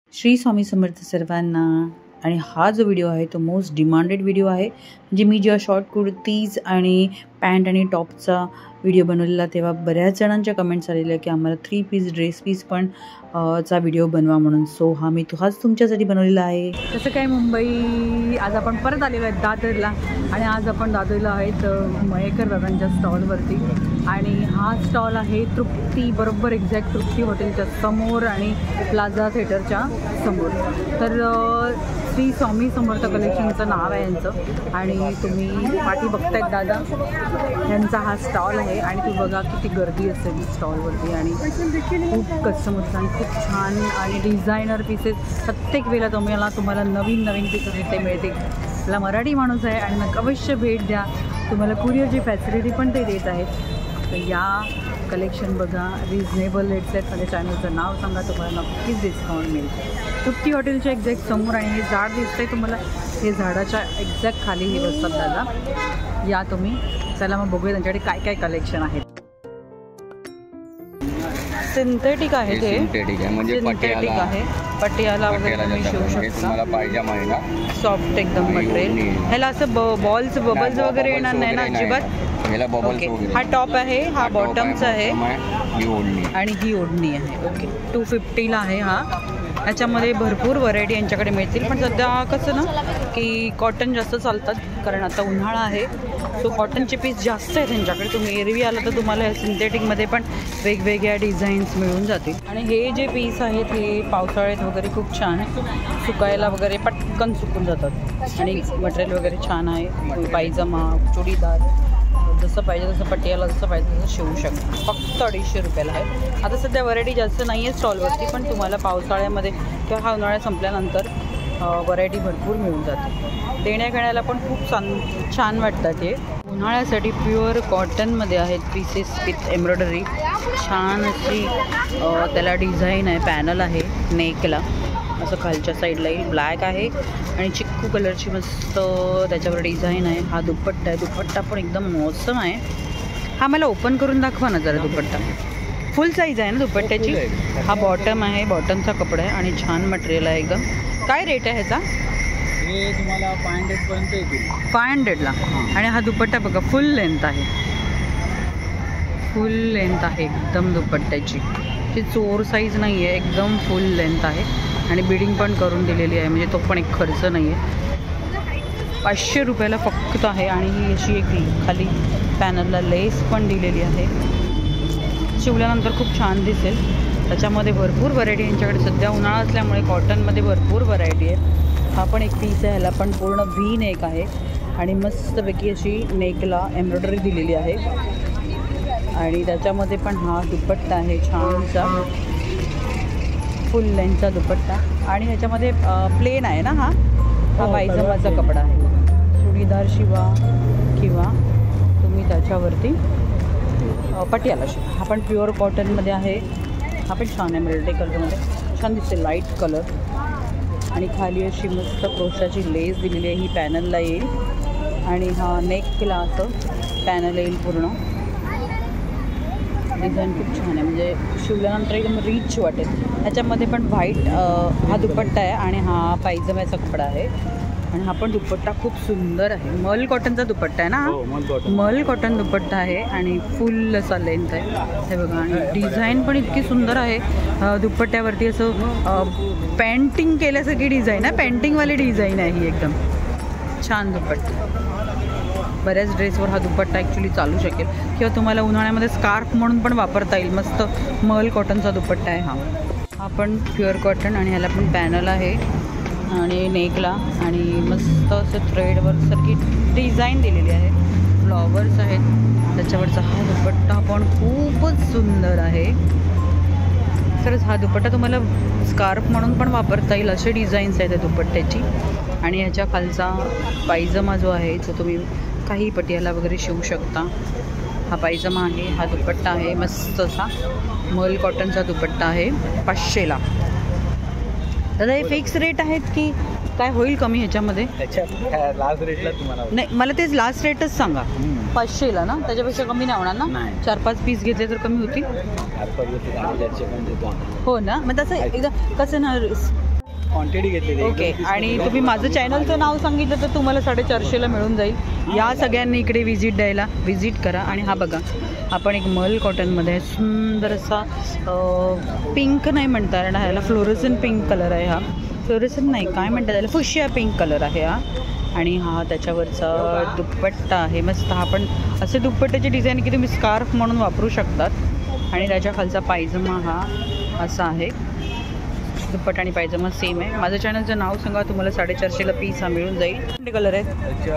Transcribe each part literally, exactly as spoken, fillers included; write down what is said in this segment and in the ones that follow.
श्री स्वामी समर्थ सर्वांना। आणि हा जो व्हिडिओ आहे तो मोस्ट डिमांडेड व्हिडिओ आहे। म्हणजे मी जेव्हा शॉर्ट कुर्तीज आणि पॅन्ट आणि टॉपचा व्हिडिओ बनवलेला तेव्हा बऱ्याच जणांच्या कमेंट्स आलेल्या की आम्हाला थ्री पीस ड्रेस पीस पण चा व्हिडिओ बनवा म्हणून। सो हा मी हाच तुमच्यासाठी बनवलेला आहे। तसं काय मुंबई आज आपण परत आलेलो आहे दादरला आणि आज आपण दादरला आहेत मयेकर दादांच्या स्टॉलवरती। आणि हा स्टॉल आहे तृप्ती, बरोबर एक्झॅक्ट तृप्ती हॉटेलच्या समोर आणि प्लाझा थिएटरच्या समोर। तर श्री स्वामी समर्थ कलेक्शनचं नाव आहे यांचं आणि तुम्ही पाठी बघतायत दादा यांचा हा स्टॉल आहे। आणि तू बघा किती गर्दी असेल स्टॉलवरती आणि खूप कस्टमर्स आणि खूप छान आणि डिझायनर पीसेस प्रत्येक वेळेला तुम्हाला तुम्हाला नवीन नवीन पीसेस इथे मिळतील। आपला मराठी माणूस आहे आणि मग अवश्य भेट द्या। तुम्हाला कुरिअरची फॅसिलिटी पण ते देत आहेत। तर या कलेक्शन बघा, रिजनेबल रेट्स आहेत। माझ्या चॅनलचं नाव सांगा, तुम्हाला नक्कीच डिस्काउंट मिळेल। तृप्ती हॉटेलच्या एक्झॅक्ट समोर आणि हे झाड दिसतंय तुम्हाला, हे झाडाच्या एक्झॅक्ट खाली हे बसतात दादा। या तुम्ही चला मग बघूया त्यांच्याकडे काय काय कलेक्शन आहे। सिंथेटिक आहे ते, सिंथेटिक आहे म्हणजे सिंथेटिक आहे, पटियाला वगैरे तुम्ही शिवू शकता। तुम्हाला पायजामा आहे ना, सॉफ्ट एकदम मटेरियल। ह्याला असं बॉल्स बबल्स वगैरे येणार नाही ना अजिबात? ह्याला बबल्स वगैरे। हा टॉप आहे, हा बॉटमचा आहे ही ओढणी आणि ही ओढणी आहे। ओके, टू फिफ्टीला आहे हा। ह्याच्यामध्ये भरपूर व्हरायटी यांच्याकडे मिळतील, पण सध्या कसं ना की कॉटन जास्त चालतात कारण आता उन्हाळा आहे। सो कॉटनचे पीस जास्त आहेत त्यांच्याकडे। तुम्ही एरवी आला तर तुम्हाला ह्या सिंथेटिकमध्ये पण वेगवेगळ्या डिझाईन्स मिळून जातील। आणि हे जे पीस आहेत हे पावसाळ्यात वगैरे खूप छान सुकायला वगैरे पटकन सुकून जातात आणि मटेरियल वगैरे छान आहे। पायजमा, चुडीदार जसं पाहिजे तसं, पटियाला जसं पाहिजे तसं शिवू शकता। फक्त अडीचशे रुपयाला आहे। आता सध्या व्हरायटी जास्त नाही आहे स्टॉलवरती, पण तुम्हाला पावसाळ्यामध्ये किंवा हा उन्हाळ्या संपल्यानंतर व्हरायटी भरपूर मिळून जाते। देण्या घेण्याला पण खूप छान छान वाटतात हे। उन्हाळ्यासाठी प्युअर कॉटनमध्ये आहेत पीसेस विथ एम्ब्रॉयडरी। छान अशी त्याला डिझाईन आहे, पॅनल आहे नेकला असं खालच्या साईडला येईल। ब्लॅक आहे आणि चिक्कू कलरची मस्त त्याच्यावर डिझाईन आहे। हा दुपट्टा आहे, दुपट्टा पण एकदम मौसम आहे। हा मला ओपन करून दाखवा ना जरा दुपट्टा। फुल साईज आहे ना दुपट्ट्याची? हा बॉटम आहे, बॉटमचा कपडा आहे आणि छान मटेरियल आहे एकदम। काय रेट आहे ह्याचा? हे तुम्हाला फाय हंड्रेड पर्यंत येतील, फाय हंड्रेडला। आणि हा दुपट्टा बघा, फुल लेंथ आहे, फुल लेंथ आहे एकदम दुपट्ट्याची। ती चोर साईज नाही आहे, एकदम फुल लेंथ आहे आणि बिडिंग पण करून दिलेली आहे, म्हणजे तो पण एक खर्च नाही आहे। पाचशे रुपयाला फक्त आहे। आणि ही अशी एक खाली पॅनलला लेस पण दिलेली आहे, शिवल्यानंतर खूप छान दिसेल। त्याच्यामध्ये भरपूर व्हरायटी यांच्याकडे सध्या उन्हाळा असल्यामुळे कॉटनमध्ये भरपूर व्हरायटी आहे। हा पण एक पीस आहे, ह्याला पण पूर्ण व्ही नेक आहे आणि मस्तपैकी अशी नेकला एम्ब्रॉयडरी दिलेली आहे। आणि त्याच्यामध्ये पण हा दुपट्टा आहे छानसा, फुल लेंथचा दुपट्टा। आणि ह्याच्यामध्ये प्लेन आहे ना, हा हा पायजमाचा कपडा आहे। चुडीदार शिवा किंवा तुम्ही त्याच्यावरती पटियाला शिवा। हा पण प्युअर कॉटनमध्ये आहे। हा पण छान आहे, मिल्टी कलरमध्ये छान दिसते, लाईट कलर। आणि खाली अशी मस्त क्रोशाची लेस दिलेली आहे, ही पॅनलला येईल आणि हा नेकला असं पॅनल येईल पूर्ण। डिझाईन खूप छान आहे, म्हणजे शिवल्यानंतर एकदम रिच वाटेल। ह्याच्यामध्ये पण व्हाईट हा दुपट्टा आहे आणि हा पायजम्याचा कपडा आहे। आणि हा पण दुपट्टा खूप सुंदर आहे, मल कॉटनचा दुपट्टा आहे ना, मल कॉटन दुपट्टा आहे आणि फुल असा लेंथ आहे हे बघा। आणि डिझाईन पण इतकी सुंदर आहे दुपट्ट्यावरती, असं पेंटिंग केल्यासारखी डिझाईन आहे, पेंटिंगवाली डिझाईन आहे ही एकदम छान दुपट्टा। बऱ्याच ड्रेसवर हा दुपट्टा ॲक्च्युली चालू शकेल किंवा तुम्हाला उन्हाळ्यामध्ये स्कार्फ म्हणून पण वापरता येईल। मस्त मल कॉटनचा दुपट्टा आहे हा। हा पण प्युअर कॉटन आणि ह्याला पण पॅनल आहे आणि नेकला आणि मस्त असं थ्रेडवर्कसारखी डिझाईन दिलेली आहे, फ्लॉवर्स आहेत त्याच्यावरचा हा दुपट्टा पण खूपच सुंदर आहे। खरंच हा दुपट्टा तुम्हाला स्कार्फ म्हणून पण वापरता येईल, असे डिझाईन्स आहेत त्या दुपट्ट्याची। आणि ह्याच्या खालचा पायजमा जो आहे तो तुम्ही काही पटियाला वगैरे शिवू शकता। हा पायजमा आहे, हा दुपट्टा आहे मस्त असा मल कॉटनचा दुपट्टा आहे पाचशेला। दादा हे फिक्स रेट आहेत की काय होईल कमी ह्याच्यामध्ये? लास्ट रेटला तुम्हाला नाही, मला तेच लास्ट रेटच सांगा। पाचशेला ना, त्याच्यापेक्षा कमी नाही होणार ना? चार पाच पीस घेतले तर कमी होतील? हो ना, मग तसं एकदा कसं ना क्वांटिटी घेतलेली ओके. आणि तुम्ही माझं चॅनलचं नाव सांगितलं तर तुम्हाला साडेचारशेला मिळून जाईल. या सगळ्यांनी इकडे व्हिजिट द्यायला व्हिजिट करा. आणि हा बघा, आपण एक मल कॉटनमध्ये आहे, सुंदर असा पिंक नाही म्हणता येणार ह्याला, फ्लोरोसन पिंक कलर आहे हा. फ्लोरोसन नाही, काय म्हणतात त्याला, फुशिया पिंक कलर आहे हा. आणि हा त्याच्यावरचा दुपट्टा आहे मस्त. हा पण असे दुपट्ट्याची डिझाईन की तुम्ही स्कार्फ म्हणून वापरू शकतात. आणि त्याच्या खालचा पायजमा हा असा आहे. दुपट्टा आणि पायजमा सेम आहे. माझं चॅनलचं नाव सांगा, तुम्हाला साडेचारशेला पीस हा मिळून जाईल. कोणते कलर आहेत?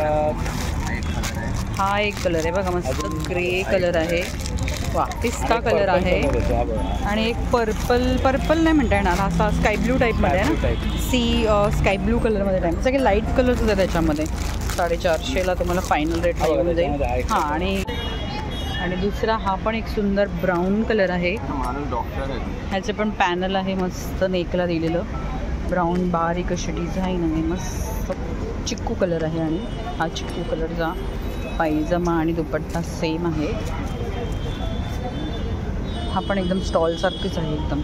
हा एक कलर आहे बघा, मस्त ग्रे कलर आहे. वा, पिस्ता कलर आहे. आणि एक पर्पल पर्पल नाही म्हणता येणार, असा स्काय ब्लू टाईपमध्ये आहे ना, सी स्काय ब्लू कलरमध्ये टाईप. सगळे लाईट कलर्स होते त्याच्यामध्ये. साडेचारशेला तुम्हाला फायनल रेट येऊन जाईल. हां. आणि आणि दुसरा हा पण एक सुंदर ब्राऊन कलर आहे. ह्याचे पण पॅनल आहे मस्त, नेकला दिलेलं ब्राऊन बारीक अशी डिझाईन आहे मस्त. चिक्कू कलर आहे. आणि हा चिक्कू कलरचा पायजमा आणि दुपट्टा सेम आहे. हा पण एकदम स्टॉलसारखीच आहे एकदम.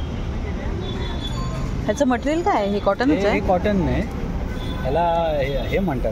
ह्याचं मटेरियल काय आहे? हे कॉटनच आहे? कॉटन नाही, ह्याला हे म्हणतात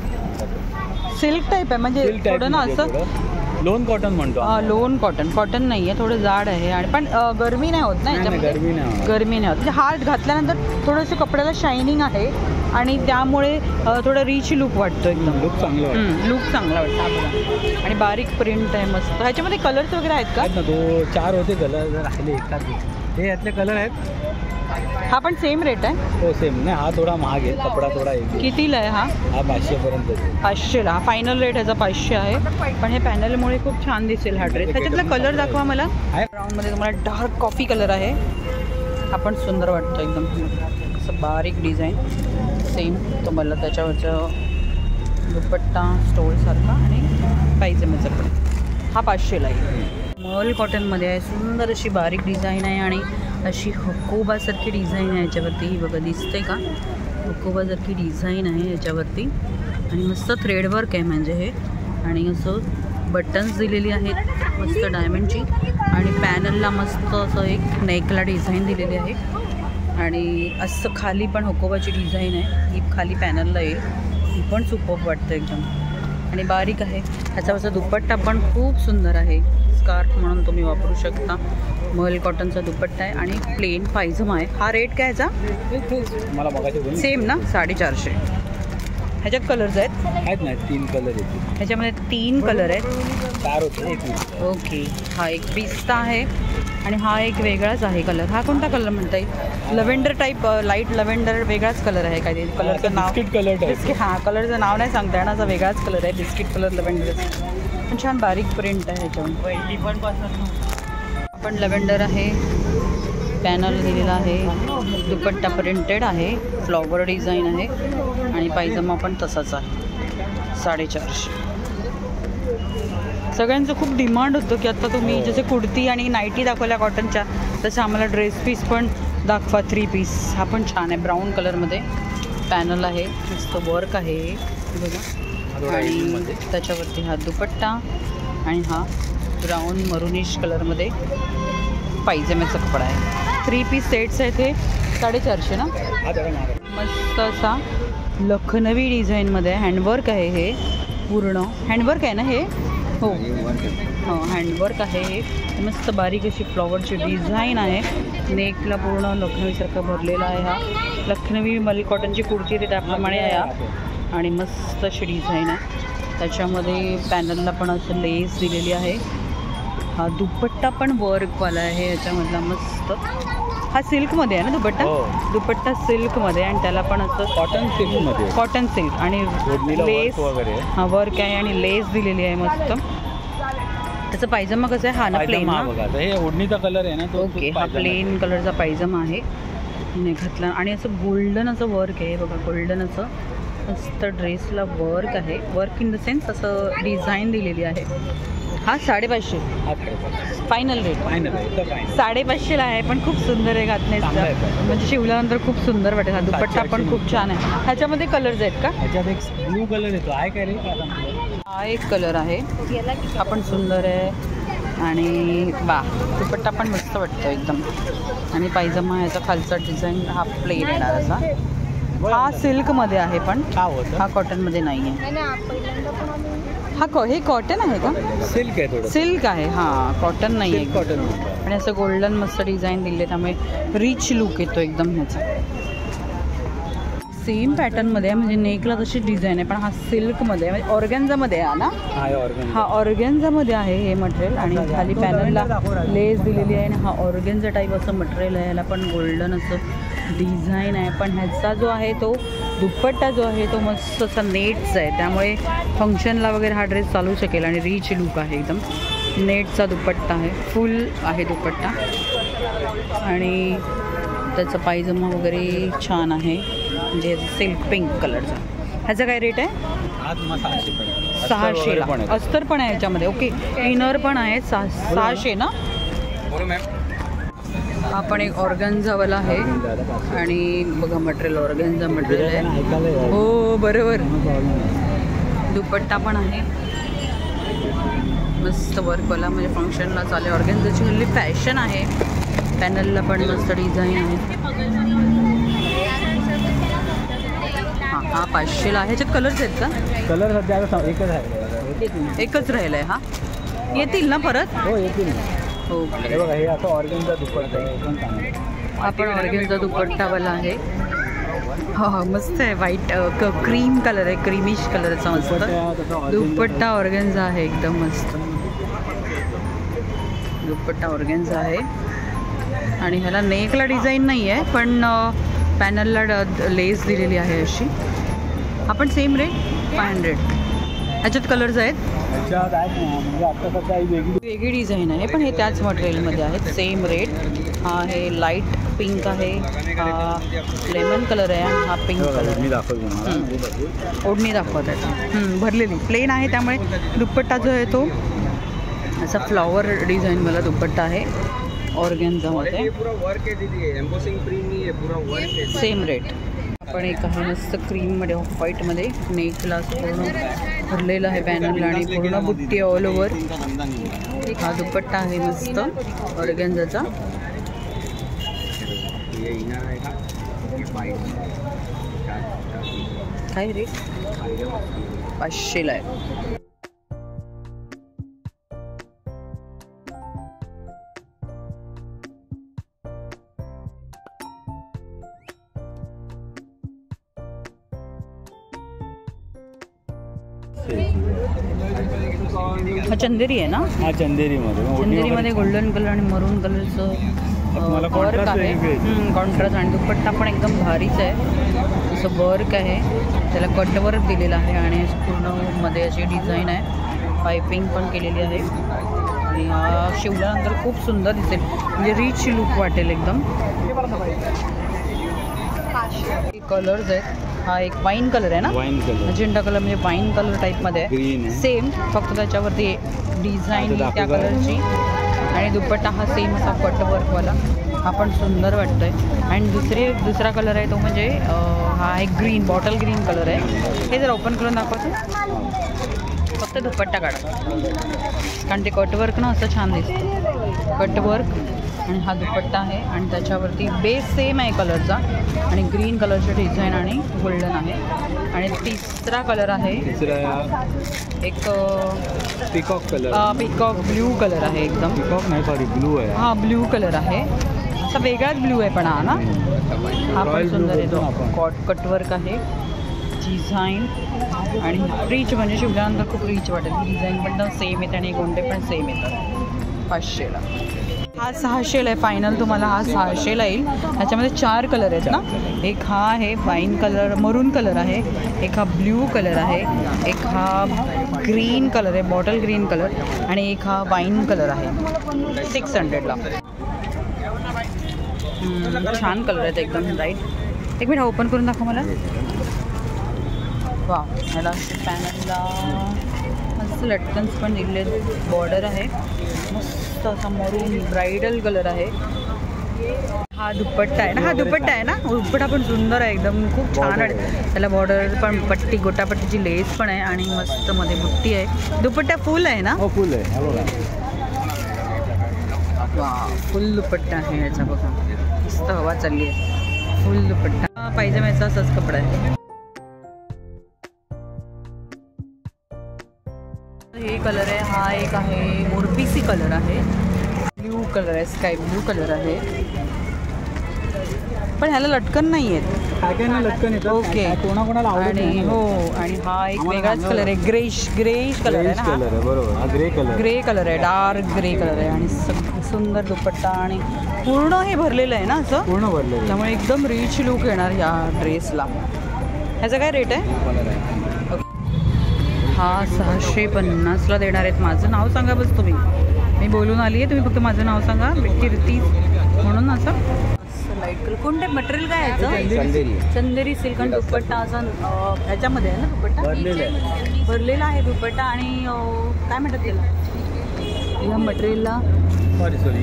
आपलं सिल्क टाईप आहे. म्हणजे थोडं ना असं लोन कॉटन म्हणतो. लोन कॉटन कॉटन नाही आहे, थोडं जाड आहे. आणि पण गरमी नाही होत ना याच्यामध्ये, गरमी नाही गरमी नाही होत. म्हणजे हार्ड घातल्यानंतर थोडंसं कपड्याला शायनिंग आहे आणि त्यामुळे थोडं रिच लुक वाटतो एकदम. लुक चांगलं लुक चांगला वाटतं हा बघा. आणि बारीक प्रिंट आहे मस्त. ह्याच्यामध्ये कलर्स वगैरे आहेत का? तो चार होते कलर, जर राहिले एकाच हे यातले कलर आहेत. हा पण सेम रेट आहे? हो सेम. नाही, हा थोडा महाग आहे, कपडा थोडा आहे. कितीला आहे हा? हा पाचशेपर्यंत. पाचशेला. हा फायनल रेट ह्याचा पाचशे आहे. पण हे पॅनलमुळे खूप छान दिसेल हा ड्रेस. त्याच्यातला कलर दाखवा मला. ब्राऊनमध्ये तुम्हाला डार्क कॉफी कलर आहे. हा पण सुंदर वाटतो एकदम, असं बारीक डिझाईन सेम तुम्हाला. त्याच्यावरचं दुपट्टा स्टोलसारखा आणि पायजमाचं पण. हा पाचशेला आहे. मल कॉटनमध्ये आहे. सुंदर अशी बारीक डिझाईन आहे आणि अशी हकोबासारखी डिझाईन आहे याच्यावरती. ही बघा, दिसते का? हकोबासारखी डिझाईन आहे याच्यावरती. आणि मस्त थ्रेडवर्क आहे म्हणजे हे. आणि असं बटन्स दिलेली आहेत मस्त डायमंडची. आणि पॅनलला मस्त असं एक नेकला डिझाईन दिलेली आहे. आणि असं खाली पण हकोबाची डिझाईन आहे. ही खाली पॅनलला येईल. ही पण सुपर्ब वाटतं एकदम. आणि बारीक आहे. ह्याच्यावरचा दुपट्टा पण खूप सुंदर आहे. स्कार्फ म्हणून तुम्ही वापरू शकता. मल कॉटनचा दुपट्टा आहे आणि प्लेन पायजमा आहे. हा रेट काय ह्याचा? मला बघायचं सेम ना, साडेचारशे. ह्याच्यात कलर्स आहेत? आहेत ना, तीन कलर आहेत. ह्याच्यामध्ये तीन कलर आहेत. चार होते एक. ओके. हा एक पिस्ता आहे आणि हा एक वेगळाच आहे कलर. हा कोणता कलर म्हणता येईल? लव्हेंडर टाईप, लाईट लव्हेंडर वेगळाच कलर आहे काहीतरी. कलरचं नाव बिस्किट कलर बिस्किट. हां, कलरचं नाव नाही सांगता येणार, असा वेगळाच कलर आहे. Biscuit colour lavender. पण छान बारीक प्रिंट आहे ह्याच्यावर. आपण लव्हेंडर आहे, पॅनल दिलेला आहे, दुपट्टा प्रिंटेड आहे, फ्लॉवर डिझाईन आहे आणि पायजमा पण तसाच आहे. साडेचारशे. सगळ्यांचं खूप डिमांड होतं की आता तुम्ही जसे कुर्ती आणि नाईटी दाखवल्या कॉटनच्या, तसं आम्हाला ड्रेस पीस पण दाखवा, थ्री पीस. हा पण छान आहे, ब्राऊन कलरमध्ये पॅनल आहे, मस्त वर्क आहे बघा. आणि त्याच्यावरती हा दुपट्टा आणि हा ब्राऊन मरुनिश कलरमध्ये पायजम्याचा कपडा आहे. थ्री पीस सेट्स आहेत हे. साडेचारशे ना. मस्त असा लखनवी डिझाईनमध्ये हँडवर्क आहे हे पूर्ण. हँडवर्क आहे ना हे? हो हो, हँडवर्क आहे हे. मस्त बारीक अशी फ्लॉवरची डिझाईन आहे. नेकला पूर्ण लखनवीसारखं भरलेला आहे. हा लखनवी मल कॉटनची कुर्ती आहे त्याप्रमाणे आहे हा. आणि मस्त अशी डिझाईन आहे. त्याच्यामध्ये पॅनलला पण असं लेस दिलेली आहे. हा दुपट्टा पण वर्कवाला आहे ह्याच्यामधला मस्त. हा सिल्कमध्ये आहे ना दुपट्टा? दुपट्टा सिल्कमध्ये आणि त्याला पण असं कॉटन सिल्कमध्ये, कॉटन सिल्क आणि लेस वगैरे हा वर्क आहे आणि लेस दिलेली आहे मस्त. त्याचा पायजमा कसा आहे? हा ना प्लेन. हे ओढणीचा कलर आहे ना तो. ओके. हा प्लेन कलरचा पायजमा आहे घातला आणि असं गोल्डन असं वर्क आहे बघा. गोल्डन असं मस्त ड्रेसला वर्क आहे. वर्क इन द सेन्स असं डिझाईन दिलेली आहे. हा साडेपाचशे फायनल रेट. फायनल साडेपाचशेला आहे पण खूप सुंदर आहे घातण्याचा. म्हणजे शिवल्यानंतर खूप सुंदर वाटेल. हा दुपट्टा पण खूप छान आहे. ह्याच्यामध्ये कलर्स आहेत का? ह्याच्यात एक ब्लू कलर येतो आहे काय रे? हा एक कलर आहे. हा पण सुंदर आहे. आणि वा दुपट्टा पण मस्त वाटतो एकदम. आणि पायजमा ह्याचा खालचा डिझाईन हा प्लेन येणार असा. हा सिल्कमध्ये आहे पण हा कॉटनमध्ये नाही आहे. हा कॉ हे कॉटन आहे का? सिल्क आहे थोडं. सिल्क आहे हां, कॉटन नाही आहे. कॉटन आणि असं गोल्डन मस्त डिझाईन दिले त्यामुळे रिच लुक येतो एकदम ह्याचा. सेम पॅटर्नमध्ये आहे म्हणजे नेकला तशी डिझाईन आहे पण हा सिल्कमध्ये म्हणजे ऑर्गॅन्झामध्ये आहे ना. हा ऑर्गॅन्झामध्ये आहे हे मटेरियल आणि खाली पॅनलला लेस दिलेली आहे आणि हा ऑर्गॅन्झा टाईप असं मटेरियल आहे. ह्याला पण गोल्डन असं डिझाईन आहे पण ह्याचा जो आहे तो दुपट्टा जो आहे तो मस्त असा नेटचा आहे त्यामुळे फंक्शनला वगैरे हा ड्रेस चालू शकेल आणि रिच लुक आहे एकदम. नेटचा दुपट्टा आहे, फुल आहे दुपट्टा आणि त्याचा पायजमा वगैरे छान आहे म्हणजे सिल्क पिंक कलरचा. ह्याचा काय रेट आहे? सहाशेला. अस्तर पण आहे ह्याच्यामध्ये. ओके, इनर पण आहे. सहा सहाशे ना. हा पण एक ऑर्गॅन्झावाला आहे आणि बघा मटेरियल ऑर्गॅन्झा मटेरियल आहे. हो बरोबर. दुपट्टा पण आहे मस्त वर्कवाला म्हणजे फंक्शनला चालेल. ऑर्गॅन्झाची हल्ली फॅशन आहे. पॅनलला पण मस्त डिझाईन आहे. हां हा पाचशेला आहे. ह्याच्यात कलर्स आहेत का? कलर सध्या एकच आहे. एकच राहिलं आहे. हा येतील ना परत? हो येतील. हो बघा हे आता ऑर्गॅन्झा दुपट्टा आहे. हा पण ऑर्गॅन्झा दुपट्टावाला आहे. हो हो मस्त आहे. व्हाईट क्रीम कलर आहे, क्रीमिश कलरचा मस्त दुपट्टा ऑर्गॅन्झा आहे एकदम मस्त. दुपट्टा ऑर्गॅन्झा आहे आणि ह्याला नेकला डिझाईन नाही आहे पण पॅनलला लेस दिलेली आहे अशी. हा पण सेम रेट फाय हंड्रेड. ह्याच्यात कलर्स आहेत. वेगळी डिझाईन आहे पण हे त्याच मटेरियलमध्ये आहेत. Same rate. हा हे लाईट पिंक आहे, हा लेमन कलर आहे, हा पिंक कलर. मी दाखवतो. ओढणी दाखवत आहे भरलेली प्लेन आहे त्यामुळे दुपट्टा जो आहे तो असा फ्लॉवर डिझाईन मला दुपट्टा आहे ऑर्गॅन्झामध्ये. Same rate. आपण एक आहे मस्त क्रीममध्ये ऑफ व्हाईटमध्ये नेकला पूर्ण भरलेलं आहे पॅनल आणि पूर्ण बुट्टी ऑल ओव्हर. हा दुपट्टा आहे मस्त ऑर्गॅन्झाचा. काय रेट? पाचशेला आहे. हा चंदेरी आहे ना. हा चंदेरीमध्ये चंदेरीमध्ये गोल्डन कलर आणि मरून कलरचं वर्क आहे. कॉन्ट्रास्ट आणि दुपट्टा पण एकदम भारीच आहे. असं वर्क आहे त्याला कटवर्क दिलेलं आहे आणि पूर्ण मध्ये अशी डिझाईन आहे. पायपिंग पण केलेली आहे आणि हा शिवल्यानंतर खूप सुंदर दिसेल म्हणजे रिच लुक वाटेल एकदम. कलर्स आहेत. हा एक वाईन कलर आहे ना. वाईन कलर मजेंटा कलर म्हणजे वाईन कलर टाईपमध्ये आहे. सेम फक्त त्याच्यावरती डिझाईन त्या कलरची आणि दुपट्टा हा सेम असा कटवर्कवाला. हा पण सुंदर वाटतो आहे. आणि दुसरे दुसरा कलर आहे तो म्हणजे हा एक ग्रीन बॉटल ग्रीन कलर आहे. हे जर ओपन करून दाखवतो फक्त दुपट्टा काढा कारण ते कटवर्क ना असं छान दिसतं. कटवर्क आणि हा दुपट्टा आहे आणि त्याच्यावरती बेस सेम आहे कलरचा आणि ग्रीन कलरचे डिझाईन आणि गोल्डन आहे. आणि तिसरा कलर आहे एक peacock colour. Peacock blue colour आहे एकदम. पिकॉक नाही सॉरी ब्लू आहे. हा ब्ल्यू कलर आहे. असा वेगळाच ब्ल्यू आहे पण हा ना. हा पण सुंदर येतो. कॉट कटवर्क आहे डिझाईन आणि रिच म्हणजे शिवल्यानंतर खूप रिच वाटेल. डिझाईन पण सेम येते आणि गोंडे पण सेम येतात. पाचशेला. हा सहाशेला आहे फायनल. तुम्हाला हा सहाशेला येईल. ह्याच्यामध्ये चार कलर आहेत ना. एक हा आहे वाईन कलर मरून कलर आहे, एक हा ब्ल्यू कलर आहे, एक हा ग्रीन कलर आहे बॉटल ग्रीन कलर आणि एक हा वाईन कलर आहे. सिक्स हंड्रेडला. छान कलर आहेत एकदम राईट. एक मिनिट ओपन करून दाखवा मला. वा ह्याला पॅनलला मस्त लटकन्स पण दिले. बॉर्डर आहे मस्त असा मरून ब्रायडल कलर आहे. हा दुपट्टा आहे ना. हा दुपट्टा आहे ना. दुपट्टा पण सुंदर आहे एकदम खूप छान आहे. त्याला बॉर्डर पण पट्टी गोटापट्टीची लेस पण आहे आणि मस्त मध्ये बुट्टी आहे. दुपट्टा फुल आहे ना. हो फुल आहे. वा फुल दुपट्टा आहे याचा बघा, मस्त हवा चालली आहे. फुल दुपट्टा पायजम्याचा असाच कपडा आहे. हे कलर आहे, हा एक आहे मोरपीसी कलर आहे, ब्ल्यू कलर आहे, स्काय ब्ल्यू कलर आहे, पण ह्याला लटकन नाही आहेत. लटकन येतं. ओके. कोणाकोणाला आणि हो, आणि हा एक वेगळाच कलर आहे, ग्रेश ग्रेश कलर आहे ना. बरोबर, हा ग्रे कलर ग्रे कलर आहे, डार्क ग्रे कलर आहे. आणि सुंदर दुपट्टा आणि पूर्ण हे भरलेलं आहे ना असं, पूर्ण भरलेलं, त्यामुळे एकदम रिच लुक येणार या ड्रेसला. ह्याचा काय रेट आहे? हा सहाशे पन्नासला देणार आहेत. माझं नाव सांगा बस तुम्ही, मी बोलून आली आहे, तुम्ही फक्त माझं नाव सांगा, कीर्ती म्हणून. असं लाईट कलर कोणते मटेरियल काय याचं? चंदेरी सिल्क आणि दुपट्टा असा ह्याच्यामध्ये आहे ना, दुपट्टा भरलेला आहे दुपट्टा. आणि काय म्हणतात त्याला या मटेरियलला? सॉरी सॉरी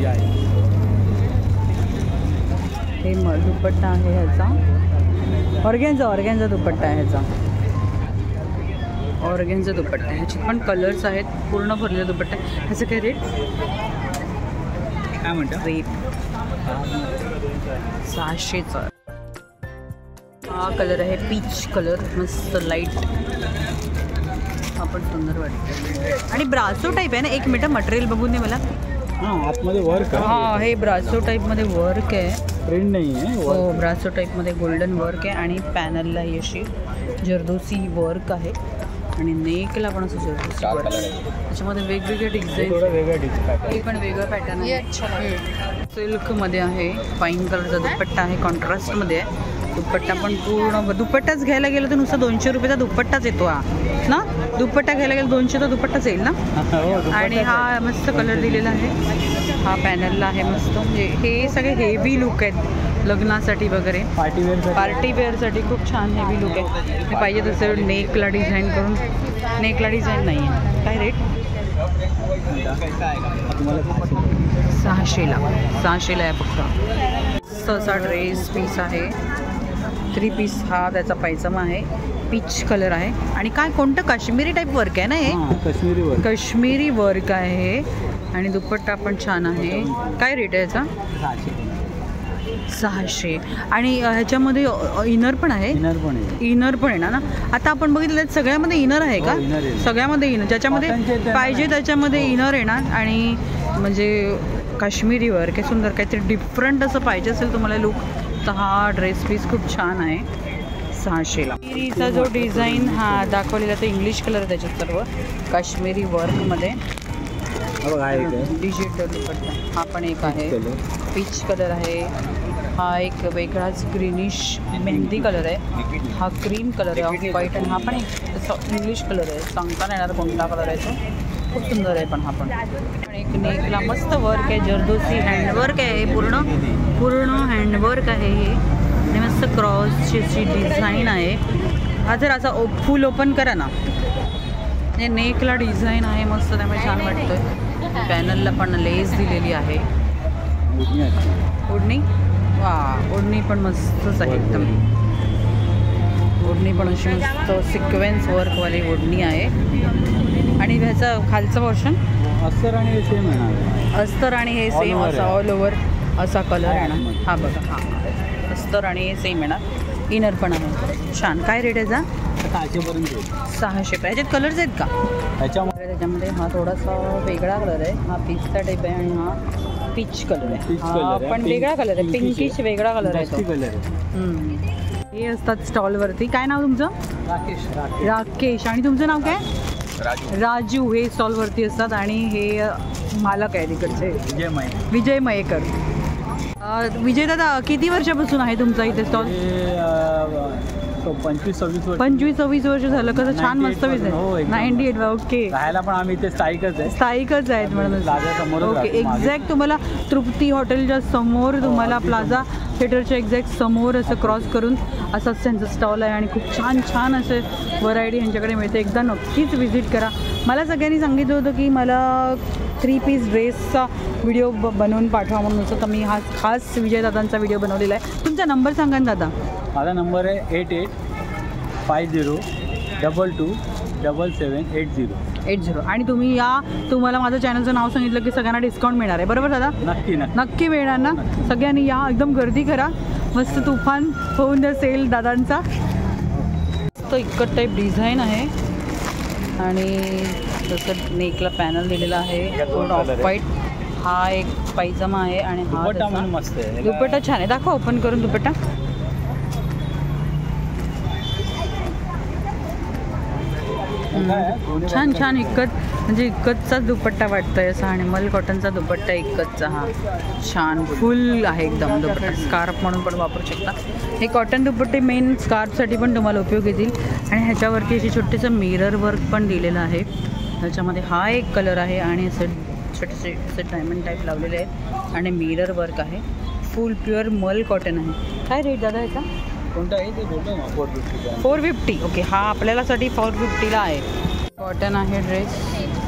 हे म दुपट्टा आहे ह्याचा, ऑर्गेन्झा ऑर्गेन्झा दुपट्टा आहे ह्याचा, ऑर्गेन्झा दुपट्टा. ह्याचे पण कलर्स आहेत, पूर्ण भरलेला दुपट्टा. ह्याचं काय रेट? काय म्हणतात? रेट सहाशेचा. हा कलर आहे पीच कलर, मस्त लाईट, हा पण सुंदर वाटतं. आणि ब्रासो टाईप आहे ना. एक मिनटं मटेरियल बघून दे मला. हां, आतमध्ये वर्क. हां, हे ब्रासो टाईपमध्ये वर्क आहे, प्रिंट नाही आहे. हो, ब्रासो टाईपमध्ये गोल्डन वर्क आहे. आणि पॅनलला ही अशी जरदोसी वर्क आहे. आणि नेकला पण असं जरदोसी वर्क आहे. त्याच्यामध्ये वेगवेगळे डिझाईन, वेगळं डिझाईन, हे पण वेगळं पॅटर्न आहे. सिल्कमध्ये आहे, पाईन कलरचा दुपट्टा आहे, कॉन्ट्रास्टमध्ये आहे. दुपट्टा पण पूर्ण, दुपट्टाच घ्यायला गेलं तर नुसतं दोनशे रुपयाचा दुपट्टाच येतो हा ना. दुपट्टा घ्यायला गेलं दोनशे तर दुपट्टाच येईल ना. आणि हा मस्त कलर दिलेला आहे, हा पॅनलला आहे मस्त. म्हणजे हे सगळे हेवी लुक आहेत लग्नासाठी वगैरे, पार्टीवेअर पार्टीवेअरसाठी खूप छान हेवी लुक आहे. हे पाहिजे तसं नेकला डिझाईन करून, नेकला डिझाईन नाही आहे. काय रेट? सहाशेला, सहाशेला आहे फक्त. सहसा ड्रेस पीस आहे, थ्री पीस. हा त्याचा पायजमा आहे, पीच कलर आहे. आणि काय कोणतं काश्मीरी टाईप वर्क आहे ना हे? काश्मीरी वर्क, काश्मीरी वर्क आहे हे. आणि दुपट्टा पण छान आहे. काय रेट आहे याचा? सहाशे. आणि ह्याच्यामध्ये इनर पण आहे, इनर पण आहे, इनर पण आहे ना. आता आपण बघितलं सगळ्यामध्ये इनर आहे का? सगळ्यामध्ये इनर, ज्याच्यामध्ये पाहिजे त्याच्यामध्ये इनर येणार. आणि म्हणजे काश्मीरी वर्क आहे, सुंदर काहीतरी डिफरंट असं पाहिजे असेल तुम्हाला लुक, तर हा ड्रेस पीस खूप छान आहे. सहाशेला. काश्मीरीचा जो डिझाईन हा दाखवलेला तो इंग्लिश कलर त्याच्यात सर्व काश्मीरी वर्कमध्ये. डिजिटल दुपट्टा हा पण एक आहे, पीच कलर आहे. हा एक वेगळाच ग्रीनिश मेहंदी कलर आहे. हा क्रीम कलर आहे, ऑफ व्हाईट. आणि हा पण एक इंग्लिश कलर आहे, सांगता नाही येणार कोणता कलर आहे तो. खूप सुंदर आहे पण हा पण. आणि एक नेकला मस्त वर्क आहे, जरदोसी हँडवर्क आहे हे, पूर्ण पूर्ण हँडवर्क आहे हे. आणि मस्त क्रॉसची डिझाईन आहे. हा जर असा ओ फुल ओपन करा ना, म्हणजे नेकला डिझाईन आहे मस्त, त्यामुळे छान वाटतं. पॅनलला पण लेस दिलेली आहे. ओढणी, वा ओढणी पण मस्तच आहे एकदम. ओढणी पण अशी मस्त सिक्वेन्स वर्कवाली ओढणी आहे. आणि ह्याचं खालचं पोर्शन अस्तर आणि हे सेम येणार, अस्तर आणि हे सेम असा ऑल ओव्हर असा कलर येणार. हा बघा, हा अस्तर आणि हे सेम येणार. इनर पण आहे छान. काय रेट आहे याचा? सहाशेपर्यंत. सहाशे. याच्यात कलर्स आहेत का? त्याच्यामध्ये त्याच्यामध्ये हा थोडासा वेगळा कलर आहे, हा पिस्ता टाईप आहे. आणि हा पीच कलर आहे, हा पण वेगळा कलर आहे, पिंकिश वेगळा कलर आहे तो. कलर आहे. हे असतात स्टॉलवरती. काय नाव तुमचं? राकेश. राकेश. आणि तुमचं नाव काय? राजू. राजू. हे स्टॉलवरती असतात. आणि हे मालक आहे तिकडचे, विजय मय विजय मयेकर. विजय दादा, किती वर्षापासून आहे तुमचा इथे स्टॉल? पंचवीस सव्वीस वर्ष. पंचवीस सव्वीस वर्ष झालं. कसं छान मस्त विजय. Ninety eight. ओके. राहायला पण आम्ही इथे स्थायिकच आहे. स्थायिकच आहेत म्हणून. ओके. एक्झॅक्ट तुम्हाला तृप्ती हॉटेलच्या समोर, तुम्हाला प्लाझा थिएटरच्या एक्झॅक्ट समोर असं क्रॉस करून असंच त्यांचं स्टॉल आहे. आणि खूप छान छान असे व्हरायटी ह्यांच्याकडे मिळते. एकदा नक्कीच व्हिजिट करा. मला सगळ्यांनी सांगितलं होतं की मला थ्री पीस ड्रेसचा व्हिडिओ ब बनवून पाठवा म्हणून, असं तर मी हा खास विजयदादांचा व्हिडिओ बनवलेला आहे. तुमचा नंबर सांगा ना दादा. माझा नंबर आहे eight eight five zero double two double seven eight zero. Eight zero. आणि तुम्ही या, तुम्हाला माझं चॅनलचं नाव सांगितलं की सगळ्यांना डिस्काउंट मिळणार आहे, बरोबर दादा? नक्की नक्की नक्की मिळणार ना. सगळ्यांनी या, एकदम गर्दी करा, मस्त तुफान होऊन द्या सेल दादांचा. तो इकट टाईप डिझाईन आहे आणि तसं नेकला पॅनल दिलेला आहे, ऑफ व्हाईट. हा एक पायजमा आहे आणि हा मस्त आहे. दुपट्टा छान आहे, दाखवा ओपन करून दुपट्टा. छान छान इकत, म्हणजे इकतचाच दुपट्टा वाटतोय असा आणि मल कॉटनचा दुपट्टा इकतचा. हा छान फुल आहे एकदम दुपट्टा, स्कार्फ म्हणून पण वापरू शकता. हे कॉटन दुपट्टे मेन स्कार्फसाठी पण तुम्हाला उपयोग येतील. आणि ह्याच्यावरती अशी छोटेसं मिरर वर्क पण दिलेलं आहे. ह्याच्यामध्ये हा एक कलर आहे आणि असं छोटेसे असे डायमंड टाईप लावलेले आहेत आणि मिरर वर्क आहे. फुल प्युअर मल कॉटन आहे. काय रेट दादा याचा? कोणता आहे ते बोलतो ना, four fifty. Four fifty okay. हा आपल्यालासाठी फोर फिफ्टीला आहे. कॉटन आहे ड्रेस,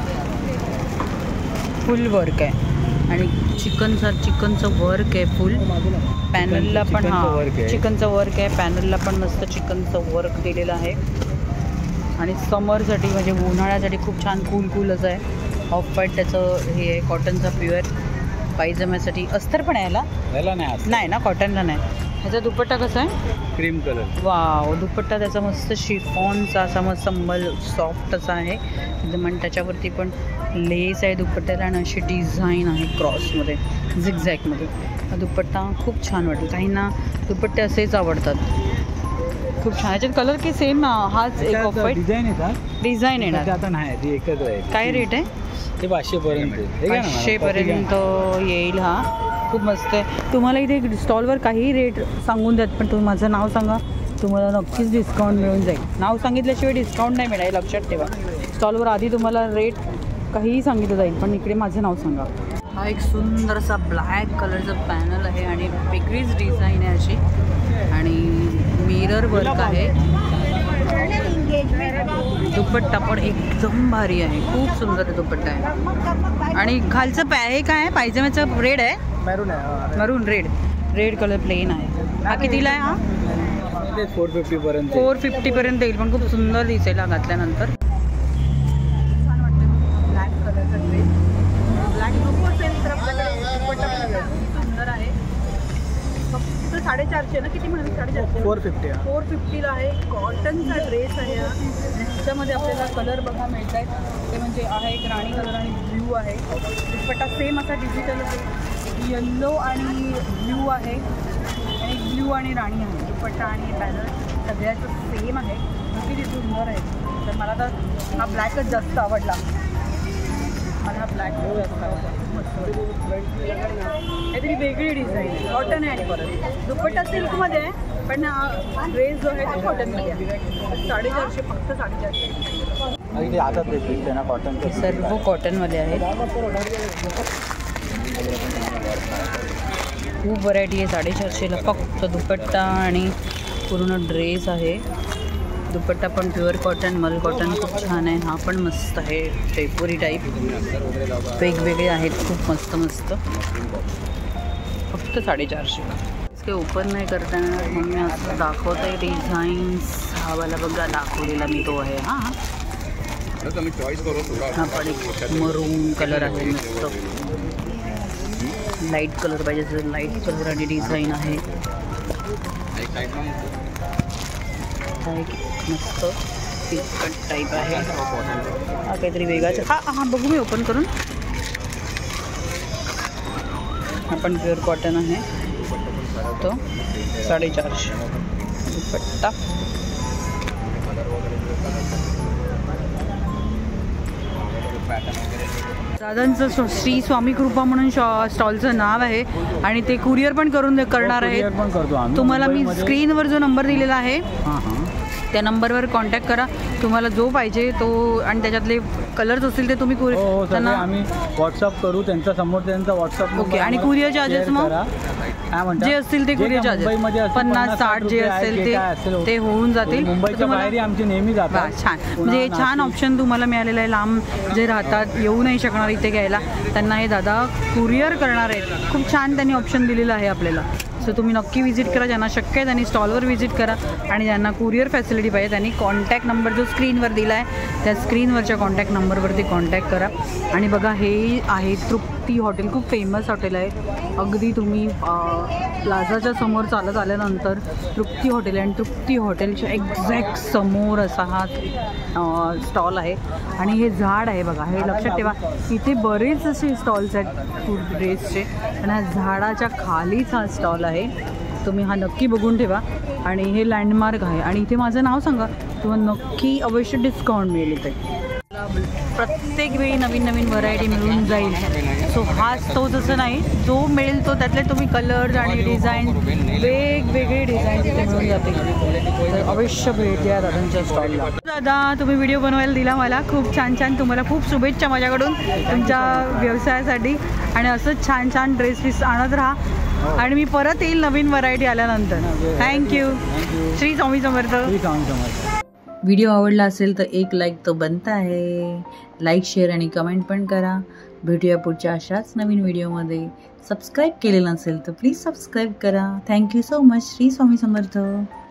फुल वर्क आहे आणि चिकनचा चिकनचं वर्क आहे फुल. पॅनलला पण हा चिकनचं वर्क आहे, पॅनलला पण मस्त चिकनचं वर्क दिलेलं आहे. आणि समरसाठी म्हणजे उन्हाळ्यासाठी खूप छान कूल कूल असं आहे. ऑफ व्हाईट त्याचं हे आहे, कॉटनचा प्युअर. पायजम्यासाठी अस्तर पण आहे याला? याला नाही नाही ना, कॉटनला नाही. ह्याचा दुपट्टा कसा आहे? Cream colour. वाव, दुपट्टा त्याचा मस्त शिफॉनचा असा मस्त मल सॉफ्ट असा आहे एकदम. आणि त्याच्यावरती पण लेस आहे दुपट्ट्याला आणि अशी डिझाईन आहे क्रॉसमध्ये, झिगझॅगमध्ये. हा दुपट्टा खूप छान वाटेल. काहींना दुपट्टे असेच आवडतात, खूप छान. याच्यात कलर की सेम हाच एक ऑफ व्हाईट डिझाईन येतात, डिझाईन येणार. आता नाही, ती एकच आहे. काय रेट आहे? ते पाचशे पर्यंत पाचशे पर्यंत येईल. हा खूप मस्त आहे. तुम्हाला इथे स्टॉलवर काही रेट सांगून द्यात, पण तुम्ही माझं नाव सांगा, तुम्हाला नक्कीच डिस्काउंट मिळून जाईल. नाव सांगितल्याशिवाय डिस्काउंट नाही मिळाल, लक्षात ठेवा. स्टॉलवर आधी तुम्हाला रेट काहीही सांगितलं जाईल, पण इकडे माझं नाव सांगा. हा एक सुंदरसा ब्लॅक कलरचा पॅनल आहे आणि वेगळीच डिझाईन आहे अशी आणि मिरर वर्क आहे. दुपट्टा पण एकदम भारी आहे, खूप सुंदर दुपट्टा आहे. आणि खालचं पॅ हे काय आहे? पायजम्याचं रेड आहे, मरून आहे, मरून रेड रेड कलर प्लेन आहे. हा कितीला आहे? हा फोर फिफ्टी पर्यंत फोर फिफ्टी पर्यंत येईल, पण खूप सुंदर दिसेल घातल्यानंतर. छान वाटतं ब्लॅक कलरचा ड्रेस. ब्लॅक नको असेल तर आपल्याकडे दुपट्टा सुंदर आहे. फक्त साडेचारशे ना, किती म्हणाले? साडेचारशे. फोर फिफ्टी फोर फिफ्टीला आहे. कॉटनचा ड्रेस आहे हा. ह्याच्यामध्ये आपल्याला कलर बघा मिळत आहेत, ते म्हणजे आहे एक राणी कलर आणि ब्ल्यू आहे. दुपट्टा सेम असा डिजिटल आहे, येल्लो आणि ब्ल्यू आहे आणि ब्ल्यू आणि राणी आहे. दुपट्टा आणि पॅनल सगळ्याचं सेम आहे, किती सुंदर आहे. तर मला तर हा ब्लॅकच जास्त आवडला, मला हा ब्लॅक जास्त आवडला. काहीतरी वेगळी डिझाईन, कॉटन आहे आणि परत दुपट्टा सिल्कमध्ये आहे, पण ड्रेस जो आहे तो कॉटनमध्ये आहे. साडेचारशे, फक्त साडेचारशे. हातात देते ना कॉटन, सर्व कॉटनमध्ये आहे. खूप व्हरायटी आहे साडेचारशेला. फक्त दुपट्टा आणि पूर्ण ड्रेस आहे. दुपट्टा पण प्युअर कॉटन, मल कॉटन खूप छान आहे. हा पण मस्त आहे, जयपुरी टाईप. वेगवेगळे आहेत, खूप मस्त मस्त. फक्त साडेचारशे. ते ओपन नाही करता येणार म्हणून मी असं दाखवत आहे. डिझाईन्स हा वाला बघा दाखवलेला मी तो आहे. हां हा पण एक मरून कलर आहे, मस्त लाईट कलर पाहिजे तर लाईट कलर आणि डिझाईन आहे. एक मस्त पिंक टाईप आहे. हा काहीतरी वेगळाच. हा हा बघू मी ओपन करून. हा पण प्युअर कॉटन आहे, तो साडेचारशे. दुपट्टा दादांचं श्री स्वामी कृपा म्हणून स्टॉलचं नाव आहे आणि ते कुरिअर पण करून करणार आहे. तुम्हाला मी स्क्रीनवर जो नंबर दिलेला आहे त्या नंबरवर कॉन्टॅक्ट करा. तुम्हाला जो पाहिजे तो आणि त्याच्यातले कलर्स असतील ते तुम्ही त्यांना आम्ही व्हॉट्सअप करू. त्यांचा समोर त्यांचा व्हॉट्सअप. ओके. आणि कुरिअर चार्जेस मग जे असतील ते कुरिअर चार्जेस पन्नास साठ जे असेल ते ते होऊन जातील. मुंबईच्या बाहेर आमचे नेहमी जातात. छान, म्हणजे हे छान ऑप्शन तुम्हाला मिळालेलं आहे. लांब जे राहतात, येऊ नाही शकणार इथे घ्यायला, त्यांना हे दादा कुरिअर करणार आहेत. खूप छान त्यांनी ऑप्शन दिलेलं आहे आपल्याला. सो तुम्ही नक्की व्हिजिट करा. ज्यांना शक्य आहे त्यांनी स्टॉलवर व्हिजिट करा आणि ज्यांना कुरिअर फॅसिलिटी पाहिजे त्यांनी कॉन्टॅक्ट नंबर जो स्क्रीनवर दिला आहे त्या स्क्रीनवरच्या कॉन्टॅक्ट नंबरवरती कॉन्टॅक्ट करा. आणि बघा हे आहे तृप्ती हॉटेल, खूप फेमस हॉटेल आहे. अगदी तुम्ही प्लाझाच्या समोर चालत आल्यानंतर तृप्ती हॉटेल आहे आणि तृप्ती हॉटेलच्या एक्झॅक्ट समोर असा हा स्टॉल आहे. आणि हे झाड आहे बघा, हे लक्षात ठेवा. इथे बरेच असे स्टॉल्स आहेत फूड ड्रेसचे आणि ह्या झाडाच्या खालीच हा स्टॉल आहे. तुम्ही हा नक्की बघून ठेवा. आणि हे लँडमार्क आहे. आणि इथे माझं नाव सांगा, तुम्हाला नक्की अवश्य डिस्काउंट मिळेल इथे. प्रत्येक वेळी नवीन नवीन व्हरायटी मिळून जाईल. सो हाच तो जसं नाही, जो मिळेल तो त्यातले तुम्ही कलर्स आणि डिझाईन वेगवेगळे डिझाईन इथे मिळून जातील. तर अवश्य भेट द्या दादांच्या स्टॉलला. दादा तुम्ही व्हिडिओ बनवायला दिला मला, खूप छान छान. तुम्हाला खूप शुभेच्छा माझ्याकडून तुमच्या व्यवसायासाठी. आणि असंच छान छान ड्रेस पीस आणत राहा आणि मी परत येईल नवीन व्हरायटी आल्यानंतर. थँक्यू. श्री स्वामी समर्थ. व्हिडिओ आवडला असेल तर एक लाईक तो बनता आहे. लाईक शेअर आणि कमेंट पण करा. भेटूया पुढच्या अशाच नवीन व्हिडिओमध्ये. सबस्क्राईब केलेलं नसेल तर प्लीज सबस्क्राईब करा. Thank you so much. Shri Swami समर्थ.